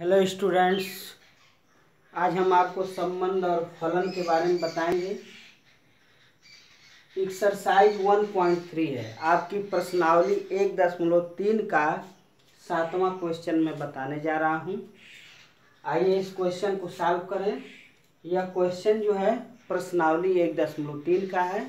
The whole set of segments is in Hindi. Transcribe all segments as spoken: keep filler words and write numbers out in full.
हेलो स्टूडेंट्स, आज हम आपको संबंध और फलन के बारे में बताएंगे। एक्सरसाइज वन पॉइंट थ्री है, आपकी प्रश्नावली एक दशमलव तीन का सातवां क्वेश्चन में बताने जा रहा हूं। आइए इस क्वेश्चन को सॉल्व करें। यह क्वेश्चन जो है प्रश्नावली एक दशमलव तीन का है।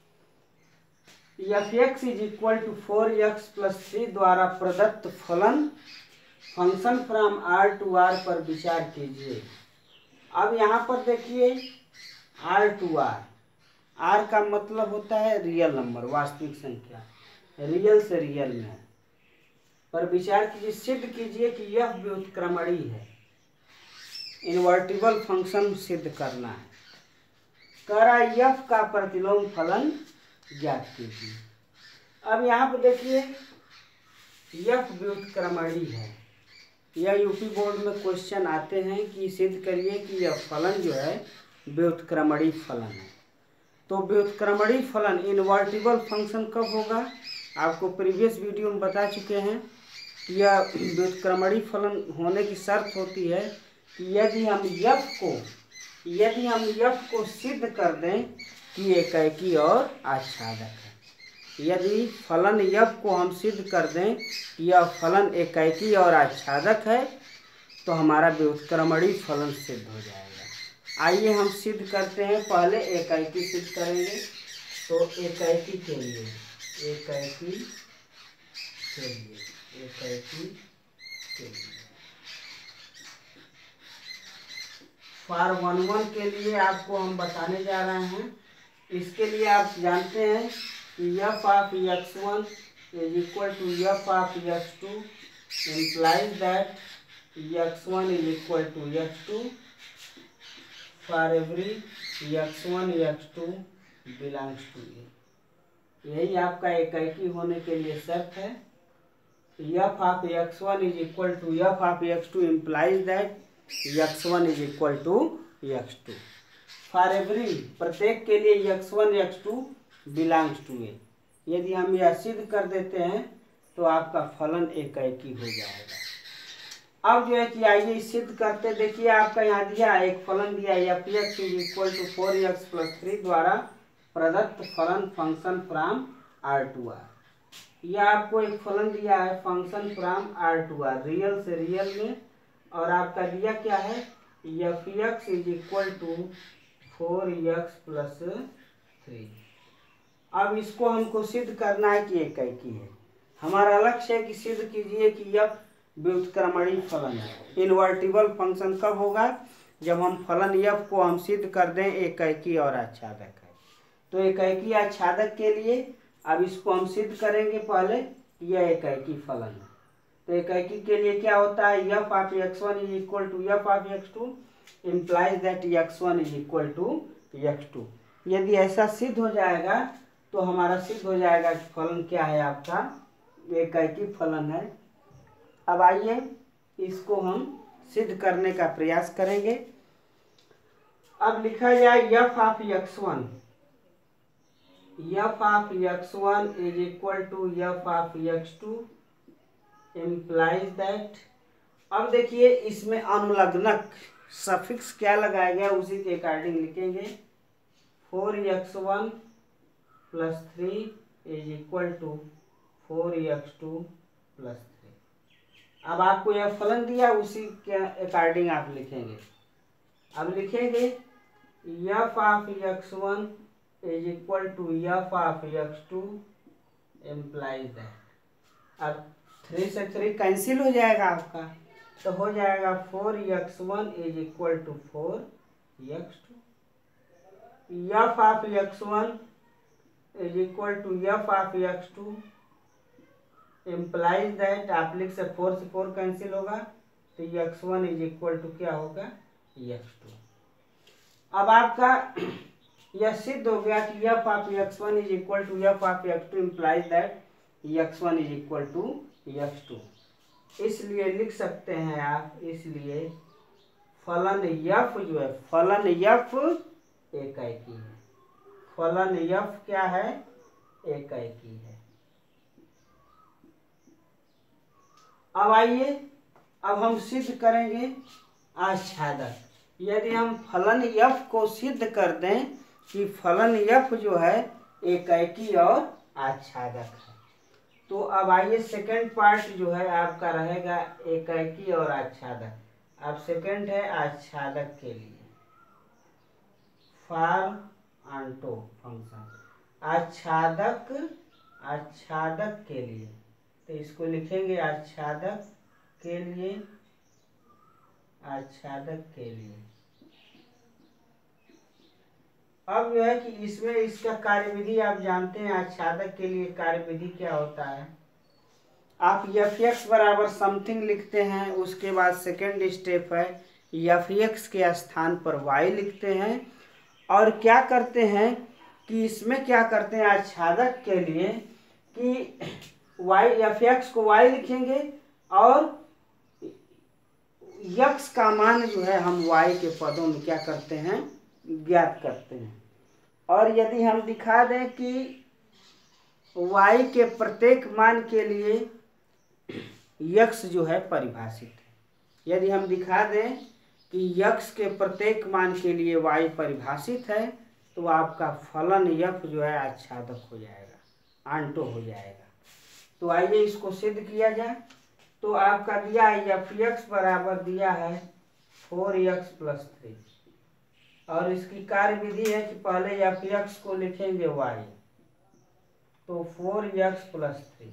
F x is equal to four x plus three द्वारा प्रदत्त फलन function from R to R पर विचार कीजिए। अब यहाँ पर देखिए आर टू आर, आर का मतलब होता है रियल नंबर, वास्तविक संख्या, रियल से रियल में पर विचार कीजिए। सिद्ध कीजिए कि यह व्युत्क्रमणी है, इन्वर्टिबल फंक्शन सिद्ध करना है। कह रहा है एफ का प्रतिलोम फलन ज्ञात कीजिए। अब यहाँ पर देखिए एफ व्युत्क्रमणी है। यह यूपी बोर्ड में क्वेश्चन आते हैं कि सिद्ध करिए कि यह फलन जो है व्युत्क्रमणी फलन है। तो व्युत्क्रमणी फलन इन्वर्टिबल फंक्शन कब होगा? आपको प्रीवियस वीडियो में बता चुके हैं कि यह व्युत्क्रमणी फलन होने की शर्त होती है कि यदि हम एफ को यदि हम एफ को सिद्ध कर दें कि एकाकी और आच्छादक है। यदि फलन एफ को हम सिद्ध कर दें कि यह फलन एकाकी और आच्छादक है तो हमारा व्युत्क्रमणी फलन सिद्ध हो जाएगा। आइए हम सिद्ध करते हैं। पहले एकाकी सिद्ध करेंगे। तो एकाकी के लिए एकाकी के लिए एकाकी के लिए फॉर वन वन के लिए आपको हम बताने जा रहे हैं। इसके लिए आप जानते हैं f of x one is equal to f of x two implies that x one is equal to x two for every x one x two belongs to A। यही आपका एकाकी होने के लिए शर्त है। f of x one is equal to f of x two implies that x one is equal to x two for every, प्रत्येक के लिए x one x two belongs to A। यदि हम यह सिद्ध कर देते हैं तो आपका फलन एकाकी हो जाएगा। अब जो है कि आइए सिद्ध करते। देखिए आपका यहाँ दिया एक फलन दिया f x is equal to four x plus three द्वारा प्रदत्त फलन function from R to R. यह आपको एक फलन दिया है function from R to R, real से रियल में, और आपका दिया क्या है f x is equal to four x plus three. अब इसको हमको सिद्ध करना है कि एकाकी है। हमारा लक्ष्य है कि सिद्ध कीजिए कि यह व्युत्क्रमणी फलन है। इन्वर्टिबल फंक्शन कब होगा? जब हम फलन एफ को हम सिद्ध कर दें एकाकी और आच्छादक है। तो एकाकी आच्छादक के लिए अब इसको हम सिद्ध करेंगे पहले कि यह एकाकी फलन है। तो एकाकी के लिए क्या होता है? F of x one is equal to f of x two implies that x one is equal to x two. यदि ऐसा सिद्ध हो जाएगा तो हमारा सिद्ध हो जाएगा कि फलन क्या है, आपका एकाकी फलन है। अब आइए इसको हम सिद्ध करने का प्रयास करेंगे। अब लिखा जाए f of x one f of x one is equal to f of x two implies that. अब देखिए इसमें अनुलग्नक सफिक्स क्या लगाया गया उसी के अकॉर्डिंग लिखेंगे। Four x one plus three is equal to four x two plus three. अब आपको यह फलन दिया उसी के अकॉर्डिंग आप लिखेंगे। अब लिखेंगे f of x one is equal to f of x two implies that. अब थ्री से थ्री कैंसिल हो जाएगा आपका, तो हो जाएगा four x one is equal to four x two. F of x one is equal to f of x two implies that, आप लिख से फोर से फोर कैंसिल होगा तो x one is equal to क्या होगा एक्स टू। अब आपका यह सिद्ध हो गया कि f of x one is equal to f of x two implies that x one is equal to x two. इसलिए लिख सकते हैं आप, इसलिए फलन एफ जो है फलन एफ एकाकी है। फलन एफ क्या है? एकाकी है। अब आइए अब हम सिद्ध करेंगे आच्छादक। यदि हम फलन यफ को सिद्ध कर दें कि फलन यफ जो है एकाकी और आच्छादक है, तो अब आइए सेकंड पार्ट जो है आपका रहेगा एकाकी और आच्छादक। अब सेकंड है आच्छादक के लिए, फॉर ऑन्टो फंक्शन, आच्छादक आच्छादक के लिए, तो इसको लिखेंगे आच्छादक के लिए, आच्छादक के लिए। अब जो है कि इसमें इसका कार्यविधि आप जानते हैं, आच्छादक के लिए कार्यविधि क्या होता है। आप एफ एक्स बराबर समथिंग लिखते हैं, उसके बाद सेकेंड स्टेप है एफ एक्स के स्थान पर वाई लिखते हैं, और क्या करते हैं कि इसमें क्या करते हैं आच्छादक के लिए कि वाई एफ एक्स को वाई लिखेंगे और यक्स का मान जो है हम वाई के पदों में क्या करते हैं ज्ञात करते हैं। और यदि हम दिखा दें कि वाई के प्रत्येक मान के लिए यक्स जो है परिभाषित है, यदि हम दिखा दें कि यक्स के प्रत्येक मान के लिए वाई परिभाषित है, तो आपका फलन यफ जो है आच्छादक हो जाएगा, आंटो हो जाएगा। तो आइए इसको सिद्ध किया जाए। तो आपका दिया है एफ एक्स बराबर दिया है फोर एक्स प्लस थ्री, और इसकी कार्य विधि है कि पहले एफ एक्स को लिखेंगे वाई, तो फोर एक्स प्लस थ्री।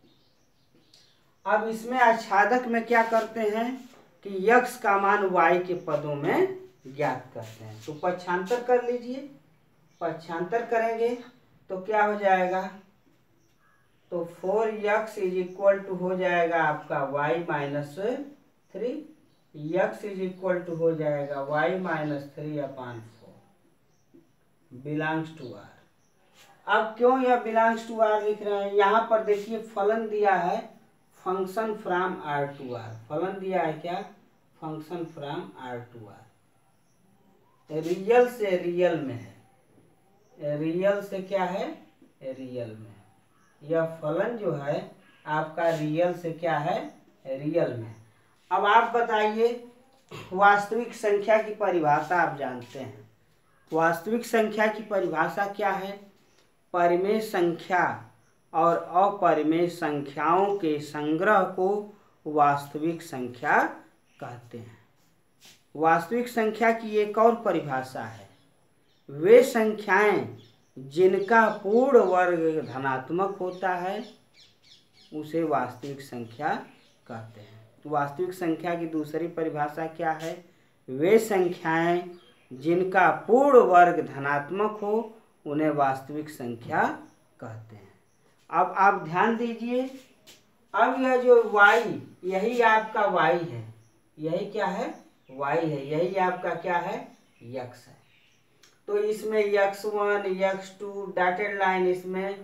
अब इसमें आच्छादक में क्या करते हैं कि यक्स का मान वाई के पदों में ज्ञात करते हैं। तो पक्षांतर कर लीजिए, पक्षांतर करेंगे तो क्या हो जाएगा, तो four x is equal to हो जाएगा आपका y minus three, x is equal to हो जाएगा y minus three upon four belongs to R. अब क्यों यह बिलोंग्स टू आर लिख रहे हैं, यहाँ पर देखिए फलन दिया है function from R to R, फलन दिया है क्या function from R to R, real से रियल में है, रियल से क्या है रियल में, यह फलन जो है आपका रियल से क्या है रियल में। अब आप बताइए वास्तविक संख्या की परिभाषा आप जानते हैं, वास्तविक संख्या की परिभाषा क्या है, परिमेय संख्या और अपरिमेय संख्याओं के संग्रह को वास्तविक संख्या कहते हैं। वास्तविक संख्या की एक और परिभाषा है, वे संख्याएं जिनका पूर्ण वर्ग धनात्मक होता है उसे वास्तविक संख्या कहते हैं। तो वास्तविक संख्या की दूसरी परिभाषा क्या है, वे संख्याएं जिनका पूर्ण वर्ग धनात्मक हो उन्हें वास्तविक संख्या कहते हैं। अब आप ध्यान दीजिए, अब यह जो y यही आपका y है, यही क्या है y है, यही आपका क्या है यक्स है। तो इसमें x one x two dotted line, इसमें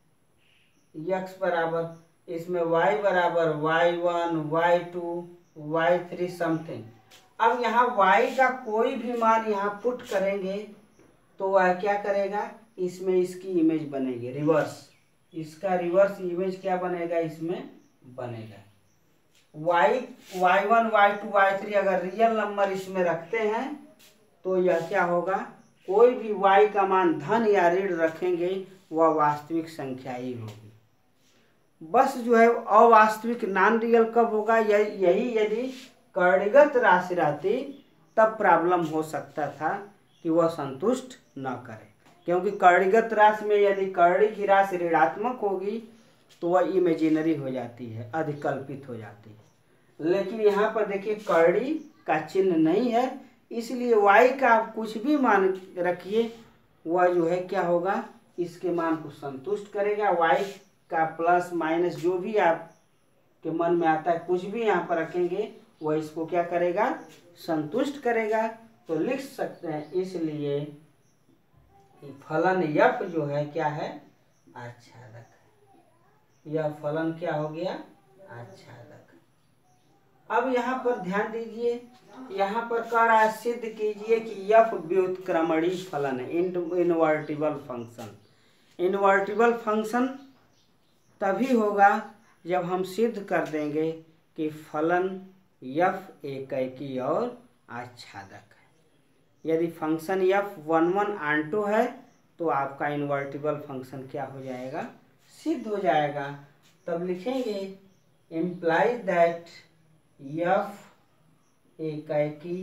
x बराबर, इसमें y बराबर y one y two y three something. अब यहाँ y का कोई भी मान यहाँ पुट करेंगे तो वह क्या करेगा, इसमें इसकी इमेज बनेगी रिवर्स, इसका रिवर्स इमेज क्या बनेगा इसमें बनेगा। y y one y two y three अगर रियल नंबर इसमें रखते हैं तो यह क्या होगा, कोई भी y का मान धन या ऋण रखेंगे वह वास्तविक संख्या ही होगी। बस जो है अवास्तविक नॉन रियल कब होगा, यही यदि कर्णगत राशि रहती तब प्रॉब्लम हो सकता था कि वह संतुष्ट न करे, क्योंकि कर्णगत राशि में यदि कर्णी की राशि ऋणात्मक होगी तो वह इमेजिनरी हो जाती है, अधिकल्पित हो जाती है। लेकिन यहाँ पर देखिए कर्णी का चिन्ह नहीं है, इसलिए y का आप कुछ भी मान रखिए वह जो है क्या होगा, इसके मान को संतुष्ट करेगा। y का प्लस माइनस जो भी आपके मन में आता है कुछ भी यहाँ पर रखेंगे वह इसको क्या करेगा, संतुष्ट करेगा। तो लिख सकते हैं इसलिए फलन यफ जो है क्या है आच्छादक है, यह फलन क्या हो गया आच्छादक। अब यहाँ पर ध्यान दीजिए, यहाँ पर कह रहा है सिद्ध कीजिए कि यफ व्युत्क्रमणी फलन है, इनवर्टिबल फंक्शन। इनवर्टिबल फंक्शन तभी होगा जब हम सिद्ध कर देंगे कि फलन यफ एकाकी और आच्छादक है। यदि function f one one onto है तो आपका इन्वर्टिबल फंक्शन क्या हो जाएगा, सिद्ध हो जाएगा। तब लिखेंगे इम्प्लाइज दैट यफ एकाकी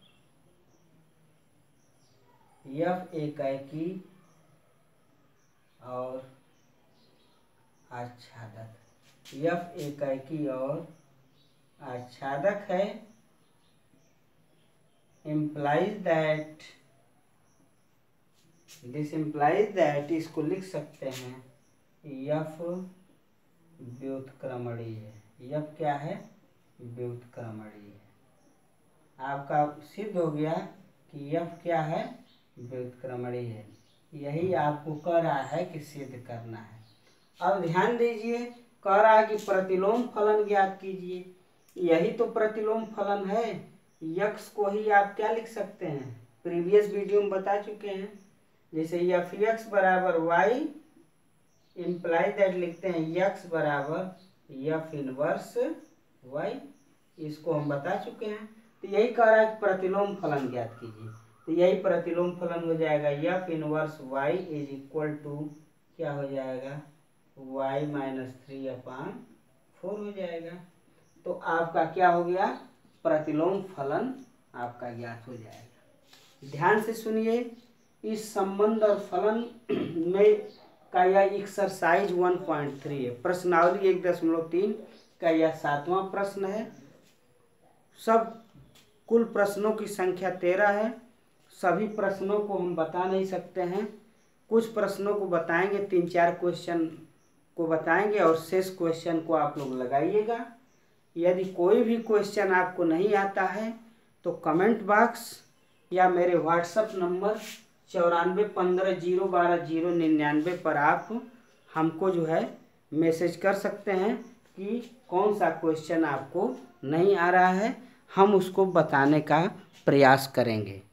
यफ एकाकी और आच्छादक, यफ एकाकी और आच्छादक है। implies that, this implies that, इसको लिख सकते हैं यफ व्युत्क्रमणीय है। यफ क्या है, व्युत्क्रमणीय है। आपका सिद्ध हो गया कि यफ क्या है, व्युत्क्रमणीय है। यही आपको कह रहा है कि सिद्ध करना है। अब ध्यान दीजिए, कह रहा है कि प्रतिलोम फलन ज्ञात कीजिए। यही तो प्रतिलोम फलन है। यक्स को ही आप क्या लिख सकते हैं, प्रीवियस वीडियो में बता चुके हैं। जैसे एफ एक्स बराबर वाई इम्प्लाई दैट लिखते हैं यक्स बराबर एफ इनवर्स वाई, इसको हम बता चुके हैं। तो यही कह रहा है कि प्रतिलोम फलन ज्ञात कीजिए। तो यही प्रतिलोम फलन हो जाएगा f inverse y is equal to क्या हो जाएगा, y minus three upon four हो जाएगा। तो आपका क्या हो गया, प्रतिलोम फलन आपका ज्ञात हो जाएगा। ध्यान से सुनिए, इस संबंध और फलन में का यह एक्सरसाइज वन पॉइंट थ्री है। प्रश्नावली एक दशमलव तीन का यह सातवां प्रश्न है। सब कुल प्रश्नों की संख्या तेरह है। सभी प्रश्नों को हम बता नहीं सकते हैं, कुछ प्रश्नों को बताएंगे, तीन चार क्वेश्चन को बताएंगे और शेष क्वेश्चन को आप लोग लगाइएगा। यदि कोई भी क्वेश्चन आपको नहीं आता है तो कमेंट बॉक्स या मेरे व्हाट्सएप नंबर चौरानवे पंद्रह जीरो बारह जीरो निन्यानवे पर आप हमको जो है मैसेज कर सकते हैं कि कौन सा क्वेश्चन आपको नहीं आ रहा है, हम उसको बताने का प्रयास करेंगे।